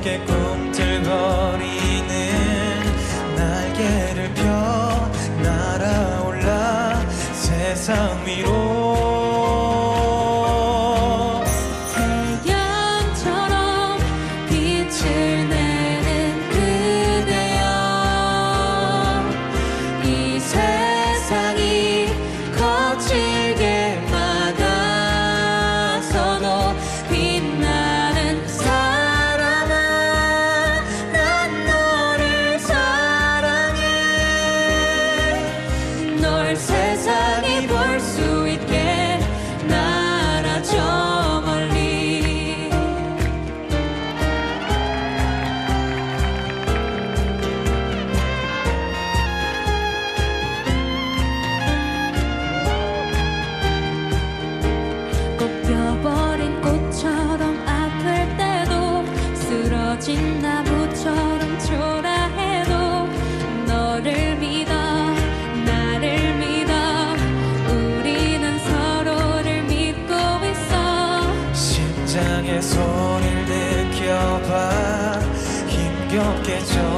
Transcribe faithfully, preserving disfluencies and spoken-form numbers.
힘겹게 꿈틀거리는 날개를 펴 날아올라 세상 위로 태양처럼 빛을 내는 그대여 이 세상이 거칠게 막아서도 빛나는 사람아 난 너를 사랑해 널 세상이 볼 수 있게 날아 저 멀리 꽃펴버린 꽃처럼 아플 때도 쓰러진 나무처럼 초라해도 너를 믿어 나를 믿어 우리는 서로를 믿고 있어 심장의 소리를 느껴봐 힘겹게 져